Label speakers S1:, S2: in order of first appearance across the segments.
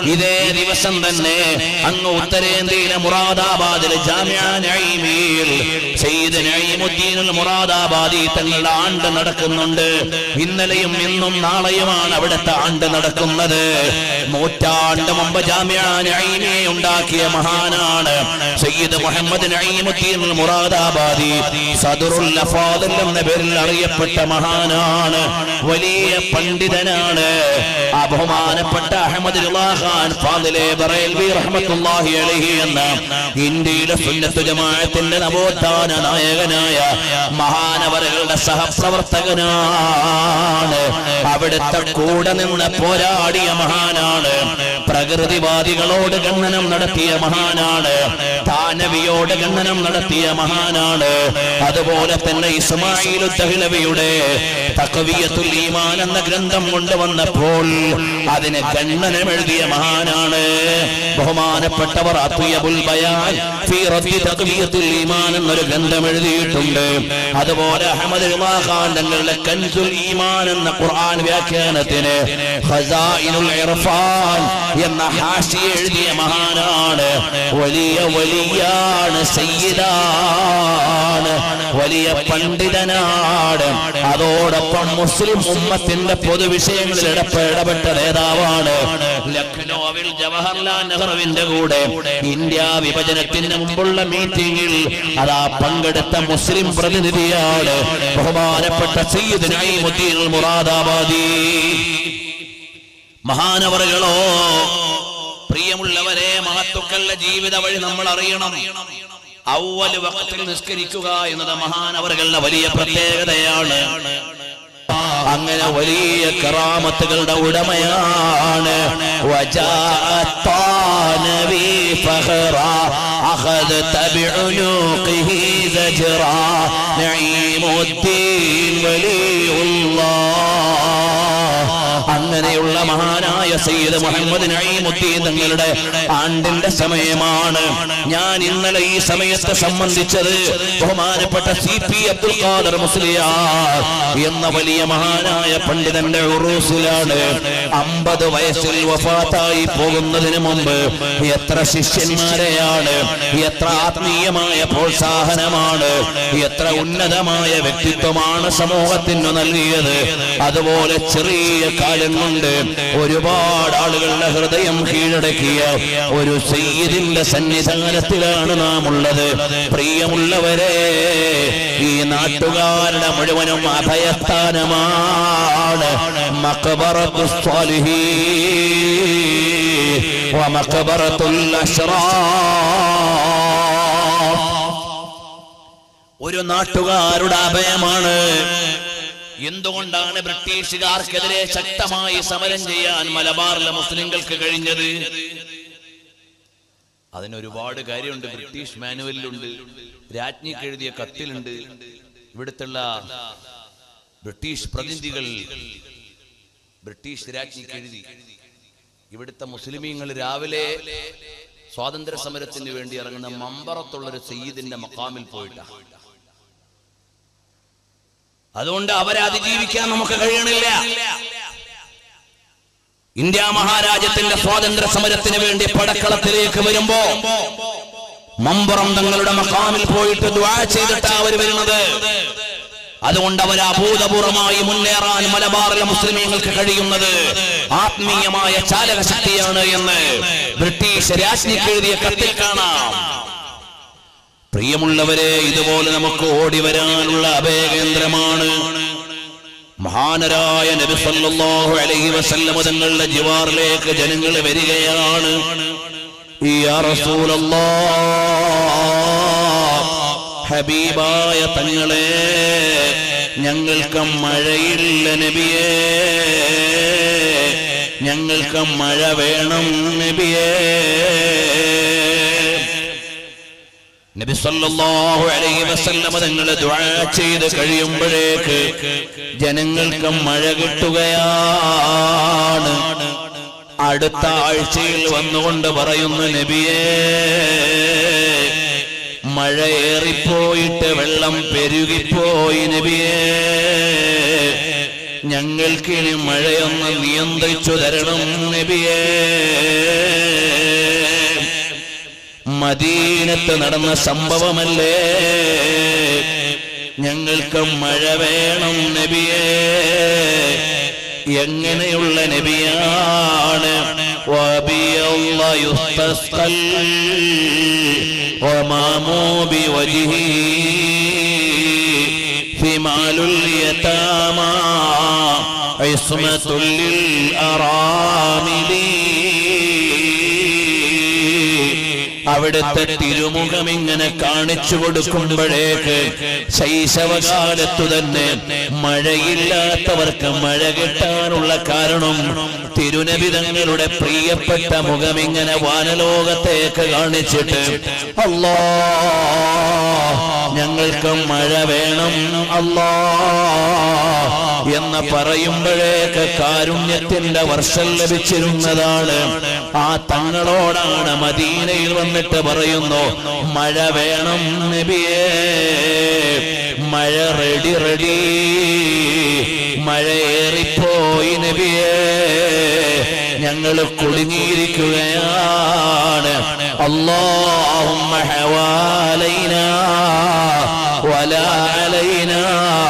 S1: ഇതേ ദിവസം തന്നെ അങ്ങ് ഉത്തരേന്ത്യയിലെ മുറാദാബാദിലെ ജാമിഅ നഈമിൽ സയ്യിദ് നഈമുദ്ദീൻ അൽ മുറാദാബാദി തങ്ങളുടെ ആണ്ട് നടക്കുന്നുണ്ട്. ഇന്നലെയും ഇന്നും നാളെയുമാണ് അവിടുത്തെ ആണ്ട് നടക്കുന്നത്. നൂറ്റാണ്ട് മുമ്പ് ജാമിഅ നഈമി ഉണ്ടാക്കിയ മഹാനാണ് സയ്യിദ് മുഹമ്മദ് നഈമുദ്ദീൻ അൽ മുറാദാബാദി. സദറുൽ അഫാദിൽ എന്ന പേരിൽ അറിയപ്പെട്ട മഹാനാണ്, വലിയ പണ്ഡിതനാണ്. ആ ബഹുമാനപ്പെട്ട അഹ്മദ് റിളാ ഖാൻ ഫാദിലെ ബറേൽവി റഹ്മത്തുള്ളാഹി അലൈഹി എന്ന ഇന്ത്യയിലെ സുന്നത്ത് ജമാഅത്തിന്റെ നവോത്ഥാന നായകനായ മഹാനവറുകളുടെ സഹപ്രവർത്തകനാണ്. അവിടുത്തെ കൂടെ നിന്ന് പോരാടിയ മഹാനാണ്. പ്രകൃതിവാദികളോട് ഖണ്ഡനം നടത്തിയ മഹാനാണ്. താനവിയോട് ഖണ്ഡനം നടത്തിയ മഹാനാണ്. അതുപോലെ തന്നെ ഇസ്മാഈൽ ദഹ്ലവിയുടെ തഖ്വിയത്തുൽ ഈമാൻ എന്ന ഗ്രന്ഥം കൊണ്ടുവന്നപ്പോൾ അതിന് ഖണ്ഡനം എഴുതിയ മഹാനാണ്. ബഹുമാനപ്പെട്ടവർ അത്വയബുൽ ബയാൻ ഫീ റദ്ദി തഖ്വിയത്തുൽ ഈമാൻ എന്നൊരു ഗ്രന്ഥം എഴുതിയിട്ടുണ്ട്. അതുപോലെ അഹ്മദ് റിളാ ഖാൻ തങ്ങളുടെ കൻസുൽ ഈമാൻ എന്ന ഖുർആൻ വ്യാഖ്യാനത്തിന് ഖസാഇനുൽ ഇർഫാൻ എന്ന ഹാഷിയ എഴുതിയ മഹാനാണ്. വലിയ വലിയാണ്, സയ്യിദാണ്, വലിയ പണ്ഡിതനാണ്. അതോടൊപ്പം മുസ്ലിം ഉമ്മത്തിന്റെ പൊതുവിഷയങ്ങളിൽ ഇടപെട്ട നേതാവാണ്. ലക്നൌവിൽ ജവഹർലാൽ നെഹ്റുവിന്റെ കൂടെ ഇന്ത്യ വിഭജനത്തിന് മുമ്പുള്ള മീറ്റിംഗിൽ അതാ പങ്കെടുത്ത മുസ്ലിം പ്രതിനിധിയാണ് ബഹുമാനപ്പെട്ട സയ്യിദ് നഈമുദ്ദീൻ അൽ മുറാദാബാദി. മഹാനവറുകളോ, പ്രിയമുള്ളവരെ, മഹത്തുക്കളുടെ ജീവിത വഴി നമ്മൾ അറിയണം. അവ്വൽ വഖത്തിൽ നിസ്കരിക്കുക എന്നത് മഹാനവറുകളുടെ വലിയ പ്രത്യേകതയാണ്. അങ്ങനെ വലിയ കറാമത്തുകളുടെ ഉടമയാണ്. അങ്ങനെയുള്ള മഹാനായ സയ്യിദ് മുഹമ്മദ് നഈമുദ്ദീൻ തങ്ങളുടെ ആണ്ടിന്റെ സമയമാണ്. ഞാൻ ഇന്നലെ ഈ സമയത്തെ സംബന്ധിച്ചത് ബഹുമാനപ്പെട്ട CP അബ്ദുൽ ഖാദർ മുസ്ലിയാർ എന്ന വലിയ മഹാനായ പണ്ഡിതന്റെ ഉറൂസിലാണ്. 50 വയസ്സിൽ വഫാത്തായി പോകുന്നതിന് മുമ്പ് എത്ര ശിഷ്യന്മാരെയാണ്, എത്ര ആത്മീയമായ പ്രോത്സാഹനമാണ്, എത്ര ഉന്നതമായ വ്യക്തിത്വമാണ് സമൂഹത്തിന് നൽകിയത്. അതുപോലെ ചെറിയ കാലം കൊണ്ട് ഒരുപാട് ആളുകളുടെ ഹൃദയം കീഴടക്കിയ ഒരു സയ്യിദിന്റെ സന്നിധാനത്തിലാണ് നാം ഉള്ളത്. പ്രിയമുള്ളവരെ, ഈ നാട്ടുകാരുടെ മുഴുവനും അഭയസ്ഥാനമാണ് മഖ്ബറത്തുസ് സ്വാലിഹീൻ വ മഖ്ബറത്തുൽ അശ്റാഫ്. ഒരു നാട്ടുകാരുടെ അഭയമാണ്. എന്തുകൊണ്ടാണ് ബ്രിട്ടീഷുകാർക്കെതിരെ ശക്തമായി സമരം ചെയ്യാൻ മലബാറിലെ മുസ്ലിങ്ങൾക്ക് കഴിഞ്ഞത്? അതിനൊരുപാട് കാര്യമുണ്ട്. ബ്രിട്ടീഷ് മാനുവലിലുണ്ട്, രാജ്ഞിക്ക് എഴുതിയ കത്തിലുണ്ട്. ഇവിടുത്തുള്ള ബ്രിട്ടീഷ് പ്രതിനിധികൾ ബ്രിട്ടീഷ് രാജ്ഞിക്ക് എഴുതി. ഇവിടുത്തെ മുസ്ലിമീങ്ങൾ രാവിലെ സ്വാതന്ത്ര്യ സമരത്തിന് വേണ്ടി ഇറങ്ങുന്ന മമ്പറത്തുള്ളൊരു സയ്യിദിന്റെ മഖാമിൽ പോയിട്ടാണ്. അതുകൊണ്ട് അവരെ അതിജീവിക്കാൻ നമുക്ക് കഴിയണില്ല. ഇന്ത്യ മഹാരാജ്യത്തിന്റെ സ്വാതന്ത്ര്യ സമരത്തിന് വേണ്ടി പടക്കളത്തിലേക്ക് വരുമ്പോ മമ്പറം തങ്ങളുടെ മഖാമിൽ പോയിട്ട് ദുആ ചെയ്തിട്ടാണ് അവർ വരുന്നത്. അതുകൊണ്ട് അവർ അഭൂതപൂർവമായി മുന്നേറാൻ മലബാറിലെ മുസ്ലിമീങ്ങൾക്ക് കഴിയുന്നത് ആത്മീയമായ ചാലകശക്തിയാണ് എന്ന് ബ്രിട്ടീഷ് രാജ്ഞിക്ക് എഴുതിയ കത്തിൽ കാണാം. പ്രിയമുള്ളവരെ, ഇതുപോലെ നമുക്ക് ഓടി വരാനുള്ള അഭയകേന്ദ്രമാണ് മഹാനരായ നബി സല്ലല്ലാഹു അലൈഹി വസല്ലം തങ്ങളുടെ ജിവാറിലേക്ക് ജനങ്ങൾ വരികയാണ്. യാ റസൂലല്ലാഹ്, ഹബീബായ തങ്ങളെ, ഞങ്ങൾക്ക് മഴയില്ല നബിയേ, ഞങ്ങൾക്ക് മഴ വേണം നബിയേ. നബി സല്ലല്ലാഹു അലൈഹി വസല്ലം തങ്ങൾ ദുആ ചെയ്ത് കഴിയുമ്പോഴേക്ക് ജനങ്ങൾക്ക് മഴ കിട്ടുകയാണ്. അടുത്ത ആഴ്ചയിൽ വന്നുകൊണ്ട് പറയുന്നു, നബിയേ, മഴയേറിപ്പോയിട്ട് വെള്ളം പെരുകിപ്പോയി നബിയേ, ഞങ്ങൾക്കിനി മഴയൊന്ന് നിയന്ത്രിച്ചു തരണം നബിയേ. മദീനത്ത് നടന്ന സംഭവമല്ലേ? ഞങ്ങൾക്ക് മഴ വേണം നബിയേ. എങ്ങനെയുള്ള നബിയാണ്? ഫിമാലുൽ യതാമാ ഇസ്മത്തുൽ അറാമിലി. അവിടുത്തെ തിരുമുഖം ഇങ്ങനെ കാണിച്ചു കൊടുക്കുമ്പോഴേക്ക് ശൈശവകാലത്തു തന്നെ മഴയില്ലാത്തവർക്ക് മഴ കിട്ടാനുള്ള കാരണം തിരുനബി തങ്ങളുടെ പ്രിയപ്പെട്ട മുഖം ഇങ്ങനെ വാനലോകത്തേക്ക് കാണിച്ചിട്ട് അല്ലാഹ് ഞങ്ങൾക്ക് മഴ വേണം അല്ലാഹ് എന്ന് പറയുമ്പോഴേക്ക് കാരുണ്യത്തിന്റെ വർഷം ലഭിച്ചിരുന്നതാണ്. ആ തങ്ങളോടാണ് മദീനയിൽ വന്നിട്ട് പറയുന്നു, മഴ വേണം നബിയേ, മഴ റെഡി റെഡി, മഴയേറിപ്പോയി നബിയേ, ഞങ്ങൾ കുടുങ്ങിയിരിക്കുകയാണ്. അല്ലാഹുമ്മ ഹവാലൈനാ വലാ അലൈനാ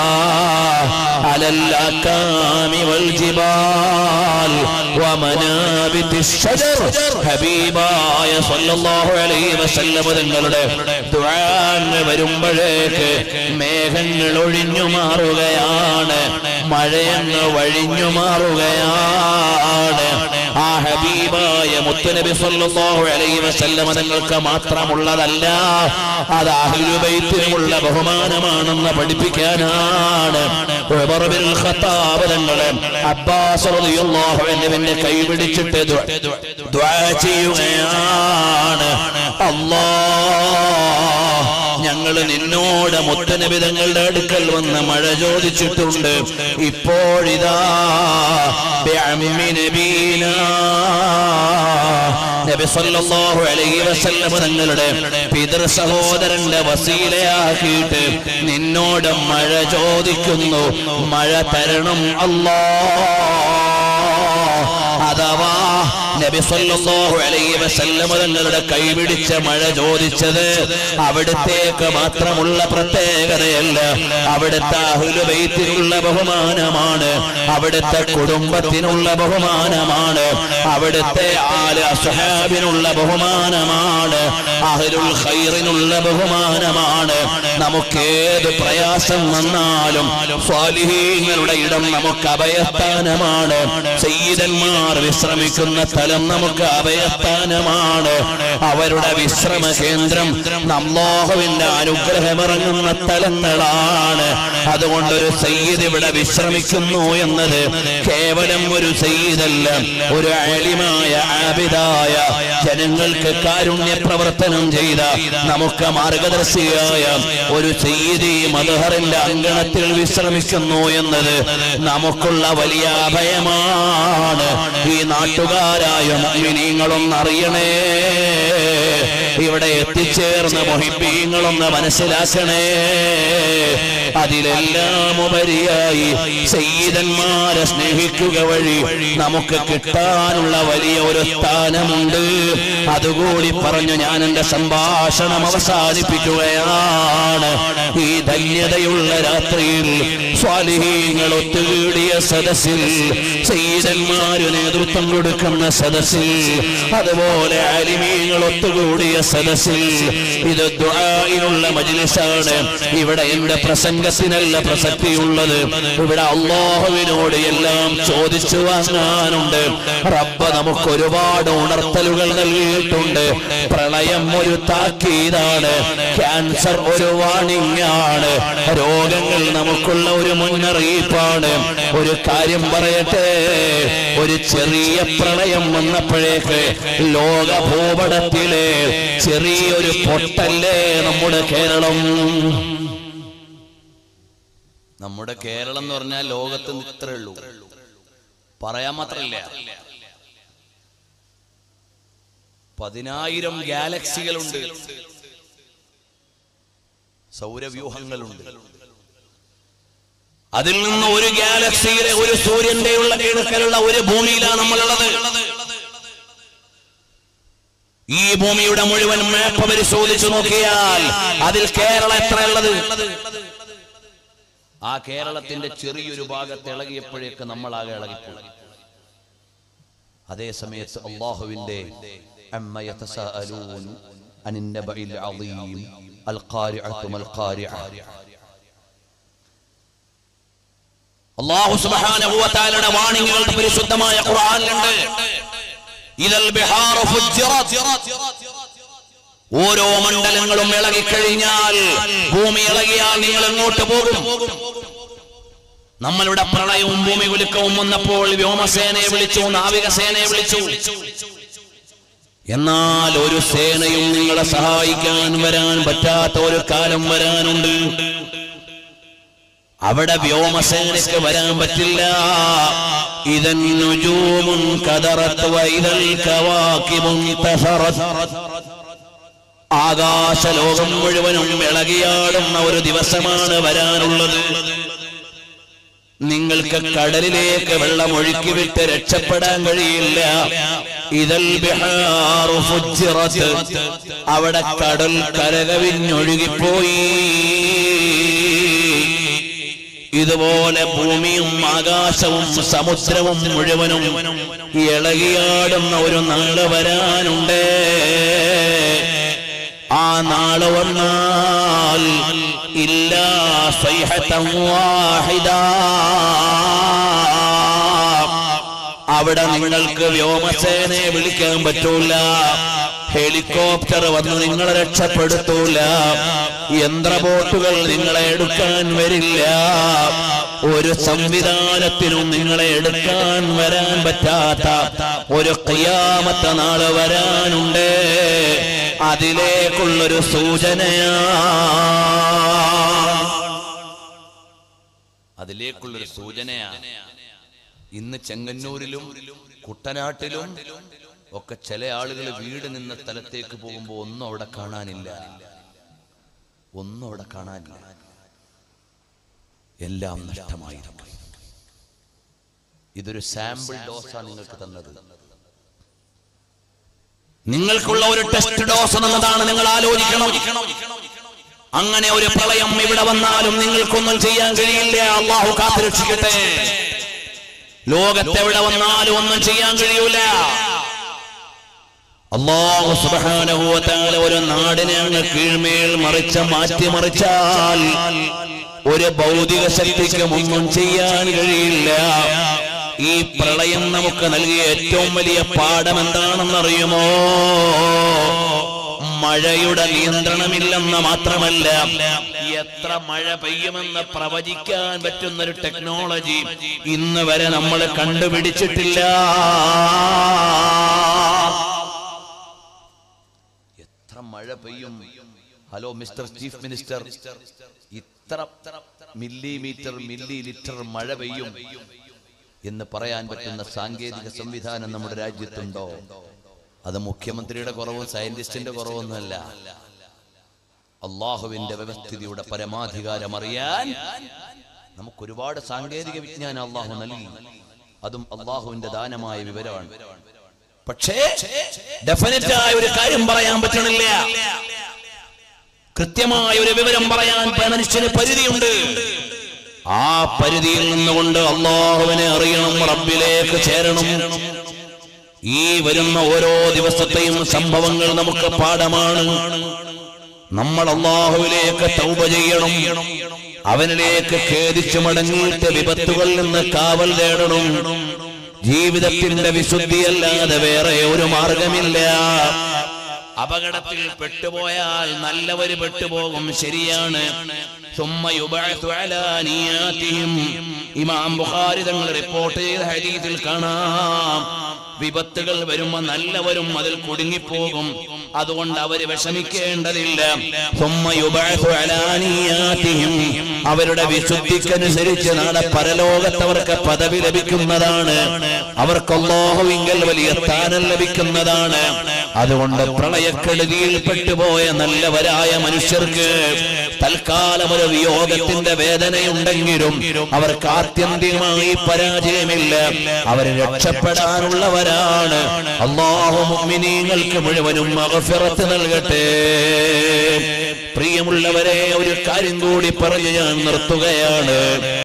S1: അലൽ അകാമി വൽ ജിബാൽ വമനാബിതി ശജർ. ഹബീബായ സല്ലല്ലാഹു അലൈഹി വസല്ലം തങ്ങളുടെ ദുആ വരുമ്പോഴേക്ക് മേഘങ്ങൾ ഒഴിഞ്ഞു മാറുകയാണ്, മഴയങ്ങ് വഴിഞ്ഞു മാറുകയാണ്. ആ ഹബീബായ മുത്തുനബി സല്ലല്ലാഹു അലൈഹി വസല്ലം തങ്ങൾക്ക് മാത്രമുള്ളതല്ല, അത് അഹ്ലു ബൈത്തിനുള്ള ബഹുമാനമാണെന്ന് പഠിപ്പിക്കാനാണ് ഉമർ ബിൻ ഖത്താബ് തങ്ങളെ അബ്ബാസ് റളിയല്ലാഹു അൻഹുവിനെ കൈപിടിച്ചിട്ട് ദുആ ചെയ്യുകയാണ്. അല്ലാഹ് ഞങ്ങൾ നിന്നോട് മുത്തുനബി തങ്ങളുടെ അടുക്കൽ വന്ന് മഴ ചോദിച്ചിട്ടുണ്ട്. ഇപ്പോഴിതാ ബിഅമ്മി നബീനാ നബി സല്ലല്ലാഹു അലൈഹി വസല്ലം തങ്ങളുടെ പിതൃ സഹോദരന്റെ വസീലയാക്കിയിട്ട് നിന്നോട് മഴ ചോദിക്കുന്നു, മഴ തരണം അല്ലാഹ്. അഥവാ നബി സല്ലല്ലാഹു അലൈഹി വസല്ലം തങ്ങളുടെ കൈപിടിച്ച മഴ ചോദിച്ചത് അവിടത്തേക്ക് മാത്രമുള്ള പ്രത്യേകതയല്ല, അവിടുത്തെ അഹ്ലു ബൈത്തിനുള്ള ബഹുമാനമാണ്, അവിടുത്തെ കുടുംബത്തിനുള്ള ബഹുമാനമാണ്, അവിടുത്തെ ആല് അസ്ഹാബിനുള്ള ബഹുമാനമാണ്, അഹ്ലുൽ ഖൈറിനുള്ള ബഹുമാനമാണ്. നമുക്കേത് പ്രയാസം വന്നാലും സ്വാലിഹീങ്ങളുടെ ഇടം നമുക്ക് അഭയസ്ഥാനമാണ്. സയ്യിദന്മാർ വിശ്രമിക്കുന്ന സ്ഥലം നമുക്ക് അഭയസ്ഥാനമാണ്. അവരുടെ വിശ്രമ കേന്ദ്രം അല്ലാഹുവിന്റെ അനുഗ്രഹമിറങ്ങുന്ന സ്ഥലങ്ങളാണ്. അതുകൊണ്ടൊരു സയ്യിദ് ഇവിടെ വിശ്രമിക്കുന്നു എന്നത് കേവലം ഒരു സയ്യിദല്ല, ഒരു ആലിമായ ആബിദായ ജനങ്ങൾക്ക് കാരുണ്യ പ്രവർത്തനം ചെയ്ത നമുക്ക് മാർഗദർശിയായ ഒരു സയ്യിദ് മദ്ഹറിന്റെ അങ്കണത്തിൽ വിശ്രമിക്കുന്നു എന്നത് നമുക്കുള്ള വലിയ അഭയമാണ്. ഈ നാട്ടുകാരായ മുഅ്മിനീങ്ങളൊന്നറിയണേ, ഇവിടെ എത്തിച്ചേർന്ന മുഹിബ്ബീങ്ങളൊന്ന് മനസ്സിലാക്കണേ. അതിലെല്ലാം ഉപരിയായി സയ്യിദന്മാരെ സ്നേഹിക്കുക വഴി നമുക്ക് കിട്ടാനുള്ള വലിയ ഒരു സ്ഥാനമുണ്ട്. അതുകൂടി പറഞ്ഞു ഞാൻ എന്റെ സംഭാഷണം അവസാനിപ്പിക്കുകയാണ്. ഈ ധന്യതയുള്ള രാത്രിയിൽ സ്വാലിഹീങ്ങൾ ഒത്തുകൂടിയ സദസ്സിൽ, സയ്യിദന്മാര് നേതൃത്വം കൊടുക്കുന്ന സദസ്സിൽ, അതുപോലെ ആലിമീങ്ങൾ ഒത്തുകൂടിയ സദസ്സിൽ, ഇത് ദുആഇനുള്ള മജ്ലിസാണ്. ഇവിടെ എന്റെ പ്രസംഗത്തിനല്ല പ്രസക്തിയുള്ളത്, ഇവിടെ അല്ലാഹുവിനോട് എല്ലാം ചോദിച്ചു വാങ്ങാനുണ്ട്. റബ്ബ് നമുക്ക് ഒരുപാട് ഉണർത്തലുകൾ നൽകിയിട്ടുണ്ട്. പ്രളയം ഒരു താക്കീതാണ്, ക്യാൻസർ ഒരു വാണിംഗ് ആണ്, രോഗങ്ങൾ നമുക്കുള്ള ഒരു മുന്നറിയിപ്പാണ്. ഒരു കാര്യം പറയട്ടെ, ഒരു ചെറിയ പ്രളയം വന്നപ്പോഴേക്ക് ലോക ഭൂപടത്തിലെ ചെറിയൊരു പൊട്ടല്ലേ നമ്മുടെ കേരളം. നമ്മുടെ കേരളം എന്ന് പറഞ്ഞാൽ ലോകത്ത് ഇത്രേ ഉള്ളൂ, പറയാൻ മാത്രമില്ല. 10,000 ഗാലക്സികളുണ്ട്, സൗരവ്യൂഹങ്ങളുണ്ട്. അതിൽ നിന്ന് ഒരു ഗാലക്സിയിലെ ഒരു സൂര്യന്റെ ഉള്ള കിഴക്കലുള്ള ഒരു ഭൂമിയിലാണ് നമ്മളുള്ളത്. ഈ ഭൂമിയുടെ മുഴുവൻ മാപ്പ് പരിശോധിച്ചു നോക്കിയാൽ അതിൽ കേരളം എത്രയുള്ളത്? ആ കേരളത്തിന്റെ ചെറിയൊരു ഭാഗത്ത് ഇളകിയപ്പോഴേക്ക് നമ്മളാകെ ഇളകിപ്പോയി. അതേ സമയത്ത് അല്ലാഹുവിന്റെ അമ്മ യതസാഅലൂൻ അനിൻ നബഇൽ അളീം അൽ ഖാരിഅതു മൽ ഖാരിഅ. അല്ലാഹു സുബ്ഹാനഹു വ തആലയുടെ വാണിംഗുകൾ പരിശുദ്ധമായ ഖുർആനിലുണ്ട്. ഇദൽ ബിഹാറു ഫുജ്ജിറത്. ഓരോ മണ്ഡലങ്ങളും ഇളകിക്കഴിഞ്ഞാൽ, ഭൂമി ഇളകിയാൽ നിങ്ങൾ എങ്ങോട്ട് പോകും? നമ്മളുടെ പ്രളയവും ഭൂമി കുലുക്കവും വന്നപ്പോൾ വ്യോമസേനയെ വിളിച്ചു, നാവികസേനയെ വിളിച്ചു. എന്നാൽ ഒരു സേനയും നിങ്ങളെ സഹായിക്കാൻ വരാൻ പറ്റാത്ത ഒരു കാലം വരാനുണ്ട്. അവിടെ വ്യോമസേനയ്ക്ക് വരാൻ പറ്റില്ല. ഇദൻ നുജൂമുൻ കദറത് വഇദൽ കവാകിബു തഫറത്. ആകാശലോകം മുഴുവനും ഇളകിയാടുന്ന ഒരു ദിവസമാണ് വരാനുള്ളത്. നിങ്ങൾക്ക് കടലിലേക്ക് വെള്ളം ഒഴുക്കി വിട്ട് രക്ഷപ്പെടാൻ കഴിയില്ല. ഇദൽ ബിഹാറു ഫുജ്ജിറത്. അവിടെ കടൽ കരകവിഞ്ഞൊഴുകിപ്പോയി. ഇതുപോലെ ഭൂമിയും ആകാശവും സമുദ്രവും മുഴുവനും ഇളകിയാടുന്ന ഒരു നാള് വരാനുണ്ട്. ആ നാള് വന്നാൽ ഇല്ലാ സൈഹതൻ വാഹിദ. അവിടെ നിങ്ങൾക്ക് വ്യോമസേനയെ വിളിക്കാൻ പറ്റൂല, ഹെലികോപ്റ്റർ വന്ന് നിങ്ങളെ രക്ഷപ്പെടുത്തൂല, യന്ത്രബോട്ടുകൾ നിങ്ങളെ എടുക്കാൻ വരില്ല. ഒരു സംവിധാനത്തിനും നിങ്ങളെ എടുക്കാൻ വരാൻ പറ്റാത്ത ഒരു ഖിയാമത്ത് നാള് വരാനുണ്ട്. അതിലേക്കുള്ളൊരു സൂചനയാണ്. ഇന്ന് ചെങ്ങന്നൂരിലും കുട്ടനാട്ടിലും ഒക്കെ ചില ആളുകൾ വീട് നിന്ന സ്ഥലത്തേക്ക് പോകുമ്പോൾ ഒന്നും അവിടെ കാണാനില്ല. എല്ലാം നഷ്ടമായിരിക്കും. ഇതൊരു സാമ്പിൾ ഡോസാണ് നിങ്ങൾക്ക് തന്നത്. നിങ്ങൾക്കുള്ള ഒരു ടെസ്റ്റ് ഡോസ് എന്നതാണ്. നിങ്ങൾ ആലോചിക്കണം. അങ്ങനെ ഒരു പ്രളയം ഇവിടെ വന്നാലും നിങ്ങൾക്കൊന്നും ചെയ്യാൻ കഴിയില്ല. അല്ലാഹു കാത്തുരക്ഷിക്കട്ടെ. ലോകത്തെവിടെ വന്നാലും ഒന്നും ചെയ്യാൻ കഴിയൂല. അല്ലാഹു സുബ്ഹാനഹു വ തആല ഒരു നാടിനെ അങ്ങ് കീഴ്മേൽ മാറ്റിമറിച്ചാൽ ഒരു ഭൗതിക ശക്തിക്ക് ഒന്നും ചെയ്യാൻ കഴിയില്ല. ഈ പ്രളയം നമുക്ക് നൽകിയ ഏറ്റവും വലിയ പാഠം എന്താണെന്നറിയുമോ? മഴയുടെ നിയന്ത്രണമില്ലെന്ന് മാത്രമല്ല, എത്ര മഴ പെയ്യുമെന്ന് പ്രവചിക്കാൻ പറ്റുന്ന ഒരു ടെക്നോളജി ഇന്ന് വരെ നമ്മൾ കണ്ടുപിടിച്ചിട്ടില്ല. എത്ര മഴ പെയ്യും? ഹലോ മിസ്റ്റർ ചീഫ് മിനിസ്റ്റർ, ഇത്ര മില്ലിമീറ്റർ മില്ലി ലിറ്റർ മഴ പെയ്യും എന്ന് പറയാൻ പറ്റുന്ന സാങ്കേതിക സംവിധാനം നമ്മുടെ രാജ്യത്തുണ്ടോ? അത് മുഖ്യമന്ത്രിയുടെ കുറവോ സയന്റിസ്റ്റിന്റെ കുറവൊന്നുമല്ല. അള്ളാഹുവിന്റെ വ്യവസ്ഥിതിയുടെ പരമാധികാരം അറിയാൻ നമുക്കൊരുപാട് സാങ്കേതിക വിജ്ഞാനം അള്ളാഹു നൽകി. അതും അള്ളാഹുവിന്റെ ദാനമായ വിവരമാണ്. പക്ഷേ ഡെഫിനറ്റായ ഒരു കാര്യം പറയാൻ പറ്റണില്ല. കൃത്യമായ ഒരു വിവരം പറയാൻ മനുഷ്യന് പരിധിയുണ്ട്. ആ പരിധിയിൽ നിന്നുകൊണ്ട് അള്ളാഹുവിനെ അറിയണം, റബ്ബിലേക്ക് ചേരണം. ഈ വരുന്ന ഓരോ ദിവസത്തെയും സംഭവങ്ങൾ നമുക്ക് പാഠമാണ്. നമ്മൾ അള്ളാഹുവിലേക്ക് തൗബ ചെയ്യണം. അവനിലേക്ക് ഖേദിച്ചു മടങ്ങിയിട്ട് വിപത്തുകളിൽ നിന്ന് കാവൽ തേടണം. ജീവിതത്തിന്റെ വിശുദ്ധിയല്ലാതെ വേറെ ഒരു മാർഗമില്ല. അപകടത്തിൽ പെട്ടുപോയാൽ നല്ലവര് പെട്ടുപോകും, ശരിയാണ്. ഇമാം ബുഖാരി തങ്ങൾ റിപ്പോർട്ട് ചെയ്ത ഹദീസിൽ കാണാം, വിപത്തുകൾ വരുമ്പോൾ നല്ലവരും അതിൽ കുടുങ്ങിപ്പോകും. അതുകൊണ്ട് അവര് വിഷമിക്കേണ്ടതില്ല. അവരുടെ വിശുദ്ധിക്കനുസരിച്ച് നാളെ പരലോകത്തവർക്ക് പദവി ലഭിക്കുന്നതാണ്. അവർക്ക് അല്ലാഹുവിങ്കൽ വലിയ സ്ഥാനം ലഭിക്കുന്നതാണ്. അതുകൊണ്ട് പ്രളയക്കെടുതിയിൽ പെട്ടുപോയ നല്ലവരായ മനുഷ്യർക്ക്
S2: തൽക്കാലം ഒരു വിയോഗത്തിന്റെ വേദനയുണ്ടെങ്കിലും അവർക്ക് ആത്യന്തികമായി പരാജയമില്ല. അവർ രക്ഷപ്പെടാനുള്ളവരാണ്. അല്ലാഹു മുഅ്മിനീങ്ങൾക്ക് മുഴുവനും മഗ്ഫിറത്ത് നൽകട്ടെ. പ്രിയമുള്ളവരെ, ഒരു കാര്യം കൂടി പറഞ്ഞ് ഞാൻ നിർത്തുകയാണ്.